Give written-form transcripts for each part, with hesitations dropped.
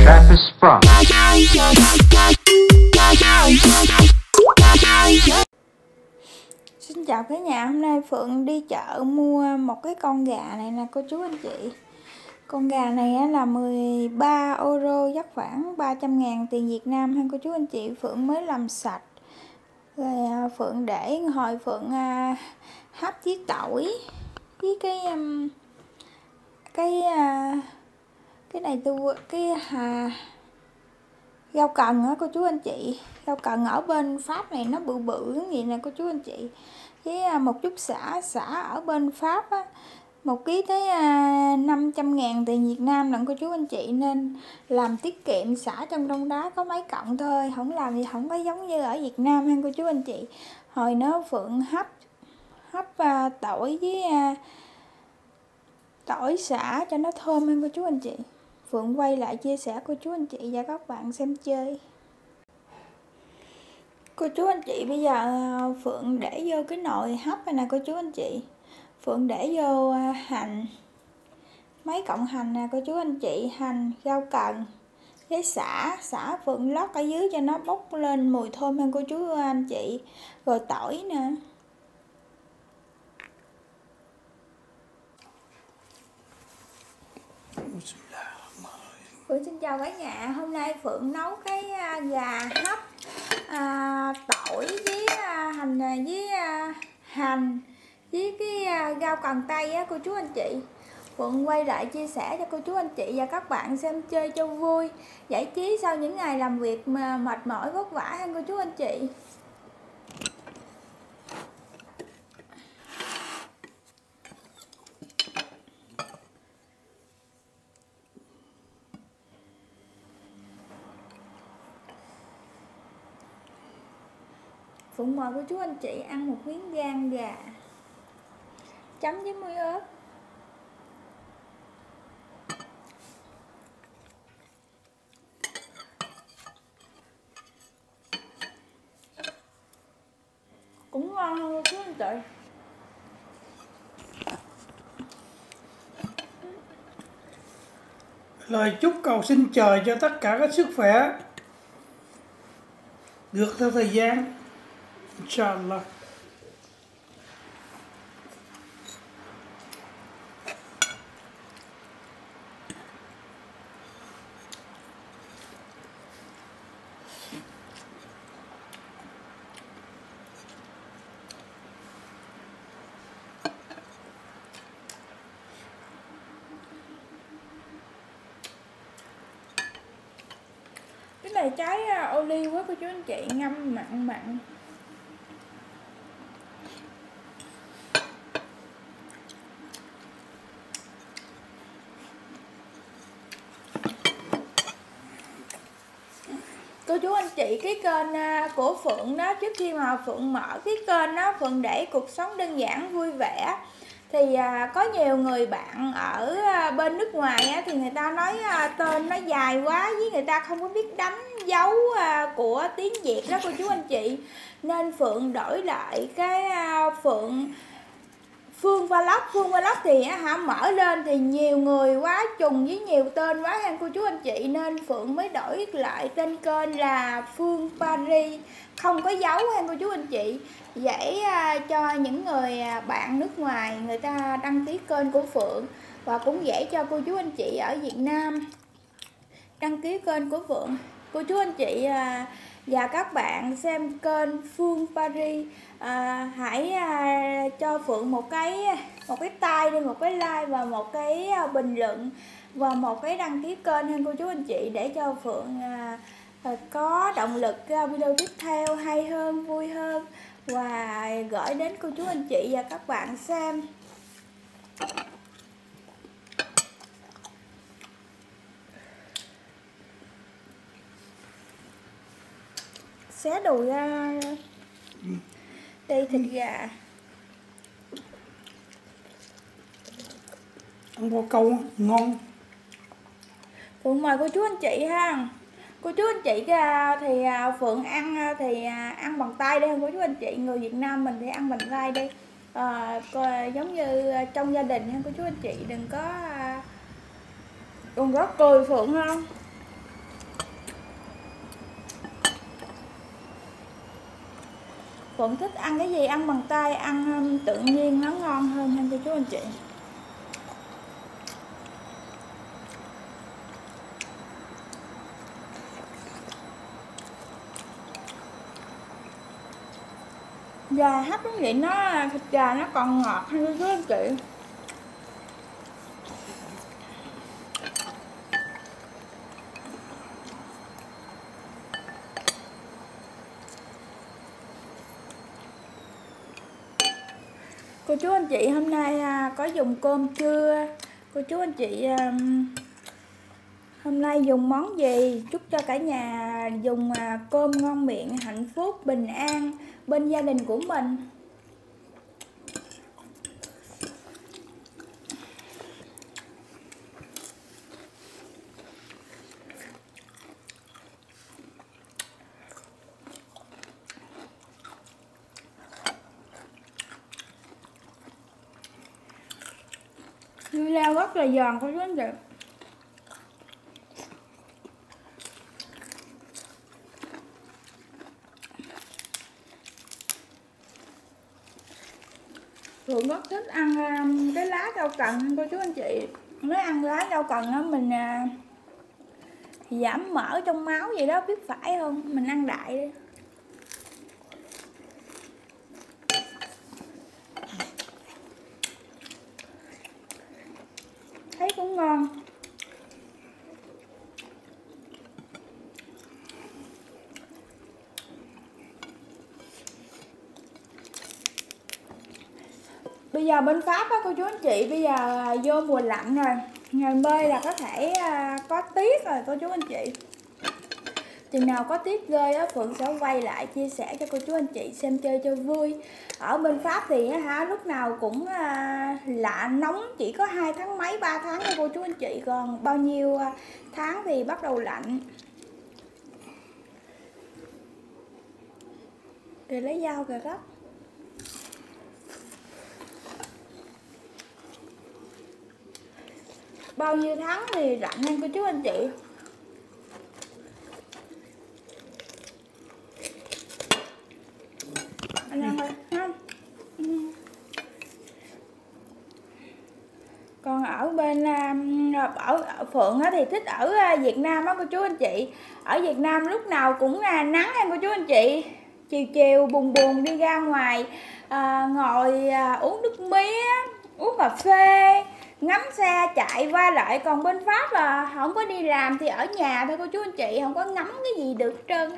Travis Sprung. Xin chào cả nhà, hôm nay Phượng đi chợ mua một cái con gà này nè cô chú anh chị. Con gà này là 13 euro, chắc khoảng 300.000 tiền Việt Nam ha cô chú anh chị. Phượng mới làm sạch. Rồi Phượng để hồi Phượng hấp với tỏi với cái này rau cần á cô chú anh chị. Rau cần ở bên Pháp này nó bự bự cái gì nè cô chú anh chị. Với một chút xả ở bên Pháp á, 1 ký tới 500.000 tiền Việt Nam lận cô chú anh chị, nên làm tiết kiệm, xả trong đó có mấy cọng thôi, không làm gì không có giống như ở Việt Nam ha cô chú anh chị. Hồi nó Phượng hấp tỏi với tỏi xả cho nó thơm ha cô chú anh chị. Phượng quay lại chia sẻ cô chú anh chị và các bạn xem chơi. Cô chú anh chị, bây giờ Phượng để vô cái nồi hấp này nè cô chú anh chị. Phượng để vô hành, mấy cọng hành nè cô chú anh chị, hành, rau cần với xả Phượng lót ở dưới cho nó bốc lên mùi thơm hơn cô chú anh chị. Rồi tỏi nè. Phượng xin chào cả nhà, hôm nay Phượng nấu cái gà hấp tỏi với hành với cái rau cần tây á cô chú anh chị. Phượng quay lại chia sẻ cho cô chú anh chị và các bạn xem chơi cho vui, giải trí sau những ngày làm việc mà mệt mỏi vất vả ha cô chú anh chị. Phượng mời cô chú anh chị ăn một miếng gan gà chấm với muối ớt. Cũng ngon hơn cô chú anh chị. Lời chúc cầu xin trời cho tất cả các sức khỏe được theo thời gian, Inshallah. Cái này trái ô liu quá cô chú anh chị, ngâm mặn. Cô chú anh chị, cái kênh của Phượng đó, trước khi mà Phượng mở cái kênh đó, Phượng để cuộc sống đơn giản vui vẻ, thì có nhiều người bạn ở bên nước ngoài á, thì người ta nói tên nó dài quá, với người ta không có biết đánh dấu của tiếng Việt đó cô chú anh chị, nên Phượng đổi lại cái Phương Vlog thì mở lên thì nhiều người quá, trùng với nhiều tên quá ha cô chú anh chị, nên Phượng mới đổi lại tên kênh là Phương Paris, không có dấu ha cô chú anh chị, dễ cho những người bạn nước ngoài người ta đăng ký kênh của Phượng, và cũng dễ cho cô chú anh chị ở Việt Nam đăng ký kênh của Phượng. Cô chú anh chị và các bạn xem kênh Phương Paris, hãy cho Phượng một cái like đi, một cái like và một cái bình luận và một cái đăng ký kênh hơn cô chú anh chị, để cho Phượng có động lực ra video tiếp theo hay hơn, vui hơn và gửi đến cô chú anh chị và các bạn xem. Xé đùi ra đây, thịt gà. Ăn bò câu ngon. Phượng mời cô chú anh chị ha. Cô chú anh chị thì Phượng ăn thì ăn bằng tay đi cô chú anh chị. Người Việt Nam mình thì ăn bằng tay đi. Giống như trong gia đình ha cô chú anh chị, đừng có cười Phượng không. Phượng thích ăn cái gì ăn bằng tay, ăn tự nhiên nó ngon hơn nha cô chú anh chị. Gà hấp giống vậy, thịt gà nó còn ngọt hơn cô chú anh chị. Cô chú anh chị hôm nay có dùng cơm chưa? Cô chú anh chị hôm nay dùng món gì? Chúc cho cả nhà dùng cơm ngon miệng, hạnh phúc, bình an bên gia đình của mình. Dưa leo rất là giòn cô chú anh chị. Phượng rất thích ăn cái lá rau cần cô chú anh chị. Nếu ăn lá rau cần á mình giảm mỡ trong máu vậy đó, biết phải không? Mình ăn đại đi. Thấy cũng ngon. Bây giờ bên Pháp á cô chú anh chị, bây giờ vô mùa lạnh rồi, ngày bơi là có thể có tiết rồi cô chú anh chị. Chừng nào có tiết rơi á, Phượng sẽ quay lại chia sẻ cho cô chú anh chị xem chơi cho vui. Ở bên Pháp thì lúc nào cũng lạ nóng, chỉ có 2 tháng mấy 3 tháng thôi cô chú anh chị, còn bao nhiêu tháng thì bắt đầu lạnh. Kìa lấy dao kìa gấp. Bao nhiêu tháng thì lạnh nha cô chú anh chị. Anh ăn thôi ha. Còn ở bên ở Phượng thì thích ở Việt Nam á cô chú anh chị. Ở Việt Nam lúc nào cũng nắng nha cô chú anh chị. Chiều chiều buồn buồn đi ra ngoài ngồi uống nước mía, uống cà phê, ngắm xe chạy qua lại. Còn bên Pháp là không có đi làm thì ở nhà thôi cô chú anh chị, không có ngắm cái gì được hết trơn.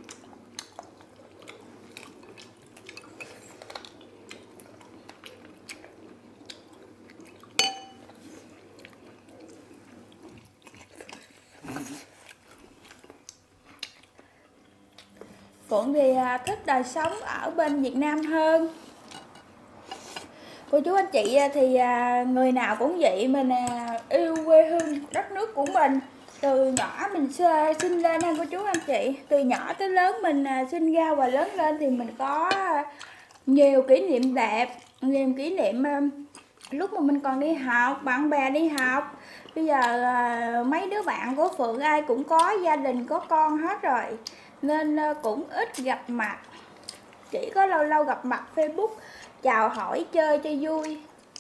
Phượng thì thích đời sống ở bên Việt Nam hơn. Cô chú anh chị thì người nào cũng vậy, mình yêu quê hương đất nước của mình. Từ nhỏ mình sinh lên ha cô chú anh chị. Từ nhỏ tới lớn mình sinh ra và lớn lên thì mình có nhiều kỷ niệm đẹp, nhiều kỷ niệm lúc mà mình còn đi học, bạn bè đi học. Bây giờ mấy đứa bạn của Phượng ai cũng có gia đình, có con hết rồi, nên cũng ít gặp mặt. Chỉ có lâu lâu gặp mặt Facebook, chào hỏi chơi cho vui.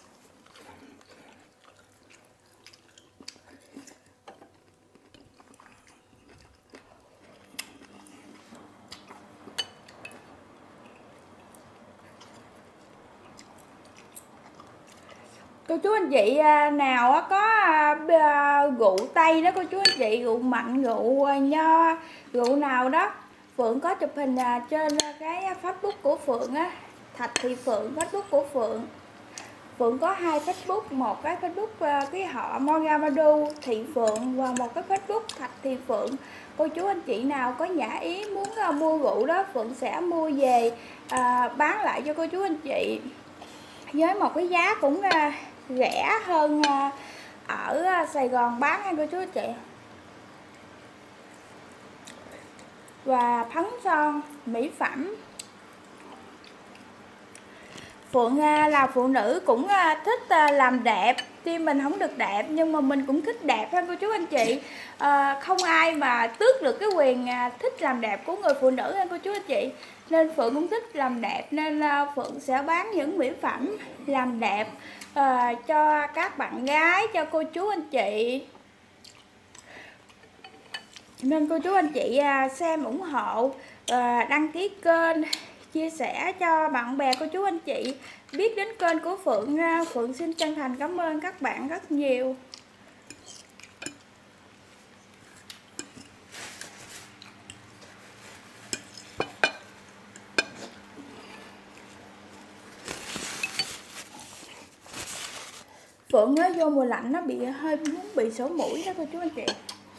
Cô chú anh chị nào có rượu tây đó cô chú anh chị, rượu mạnh, rượu nho, rượu nào đó, Phượng có chụp hình trên cái Facebook của Phượng á, Thạch Thị Phượng, Facebook của Phượng. Phượng có 2 Facebook, một cái Facebook cái họ Mogamadu Thị Phượng và một cái Facebook Thạch Thị Phượng. Cô chú anh chị nào có nhã ý muốn mua rượu đó, Phượng sẽ mua về bán lại cho cô chú anh chị với một cái giá cũng rẻ hơn ở Sài Gòn bán nha cô chú anh chị. Và phấn son, mỹ phẩm. Phượng là phụ nữ cũng thích làm đẹp. Tuy mình không được đẹp nhưng mà mình cũng thích đẹp ha cô chú anh chị. Không ai mà tước được cái quyền thích làm đẹp của người phụ nữ ha cô chú anh chị. Nên Phượng cũng thích làm đẹp, nên Phượng sẽ bán những mỹ phẩm làm đẹp cho các bạn gái, cho cô chú anh chị. Nên cô chú anh chị xem ủng hộ, đăng ký kênh, chia sẻ cho bạn bè cô chú anh chị biết đến kênh của Phượng. Phượng xin chân thành cảm ơn các bạn rất nhiều. Phượng mới vô mùa lạnh nó bị hơi muốn bị sổ mũi đó cô chú anh chị.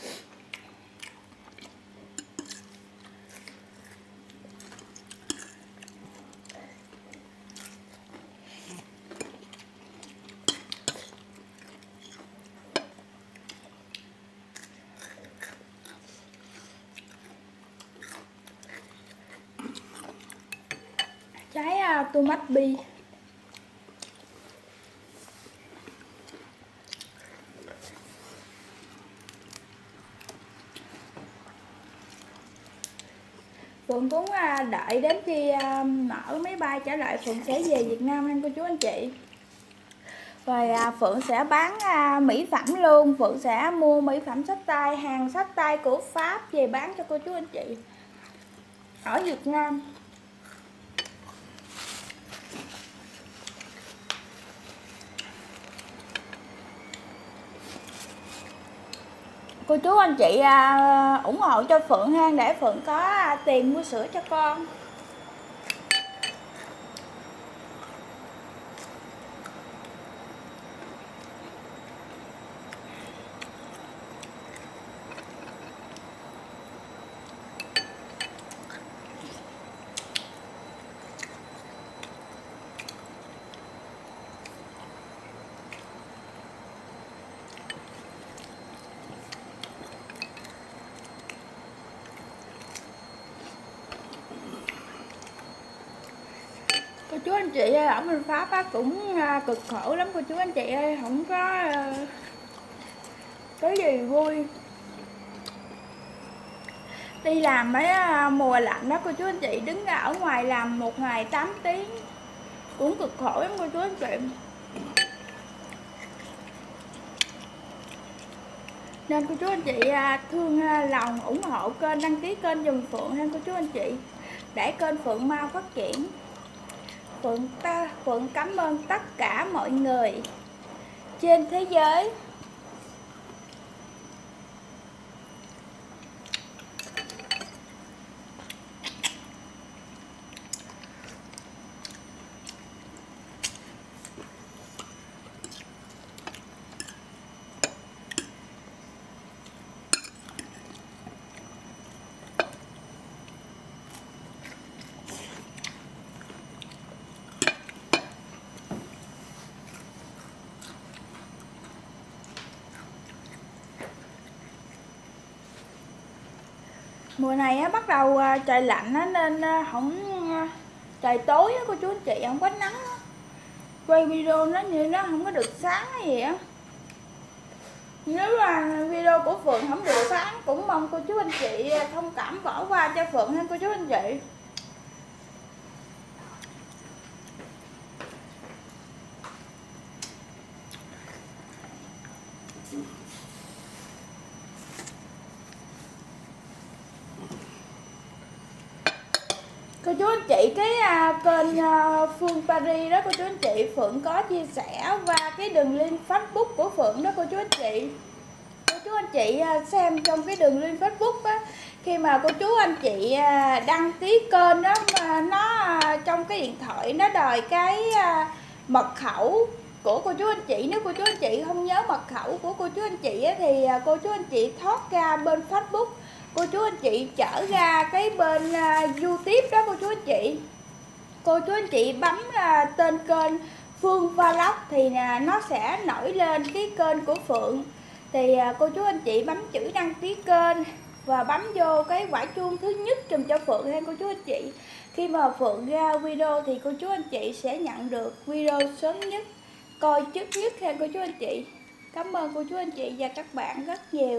Trái tomato. Phượng cũng đợi đến khi mở máy bay trở lại Phượng sẽ về Việt Nam anh cô chú anh chị. Rồi Phượng sẽ bán mỹ phẩm luôn. Phượng sẽ mua mỹ phẩm xách tay, hàng xách tay của Pháp về bán cho cô chú anh chị ở Việt Nam. Cô chú anh chị ủng hộ cho Phượng ha, để Phượng có tiền mua sữa cho con. Cô chú anh chị ở bên Pháp cũng cực khổ lắm cô chú anh chị ơi, không có cái gì vui. Đi làm mấy mùa lạnh đó cô chú anh chị, đứng ở ngoài làm một ngày 8 tiếng cũng cực khổ lắm cô chú anh chị. Nên cô chú anh chị thương lòng ủng hộ kênh, đăng ký kênh dùm Phượng ha cô chú anh chị, để kênh Phượng mau phát triển. Phượng cảm ơn tất cả mọi người trên thế giới. Mùa này bắt đầu trời lạnh nên không trời tối cô chú anh chị, không có nắng. Quay video nó như nó không có được sáng hay gì á. Nếu là video của Phượng không được sáng cũng mong cô chú anh chị thông cảm bỏ qua cho Phượng ha cô chú anh chị. Cô chú anh chị, cái kênh Phương Paris đó cô chú anh chị, Phượng có chia sẻ qua cái đường link Facebook của Phượng đó cô chú anh chị. Cô chú anh chị xem trong cái đường link Facebook á, khi mà cô chú anh chị đăng ký kênh đó mà nó trong cái điện thoại nó đòi cái mật khẩu của cô chú anh chị. Nếu cô chú anh chị không nhớ mật khẩu của cô chú anh chị thì cô chú anh chị thoát ra bên Facebook, cô chú anh chị trở ra cái bên YouTube đó cô chú anh chị. Cô chú anh chị bấm tên kênh Phương Vlog thì nó sẽ nổi lên cái kênh của Phượng. Thì cô chú anh chị bấm chữ đăng ký kênh, và bấm vô cái quả chuông thứ nhất dùm cho Phượng ha cô chú anh chị. Khi mà Phượng ra video thì cô chú anh chị sẽ nhận được video sớm nhất, coi trước nhất ha cô chú anh chị. Cảm ơn cô chú anh chị và các bạn rất nhiều.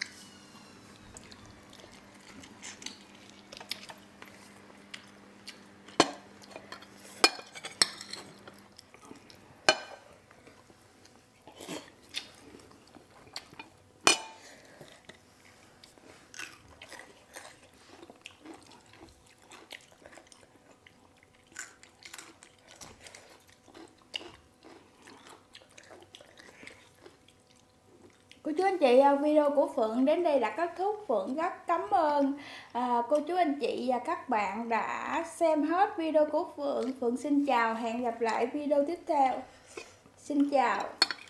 Cô chú anh chị, video của Phượng đến đây đã kết thúc. Phượng rất cảm ơn cô chú anh chị và các bạn đã xem hết video của Phượng. Phượng xin chào, hẹn gặp lại video tiếp theo. Xin chào.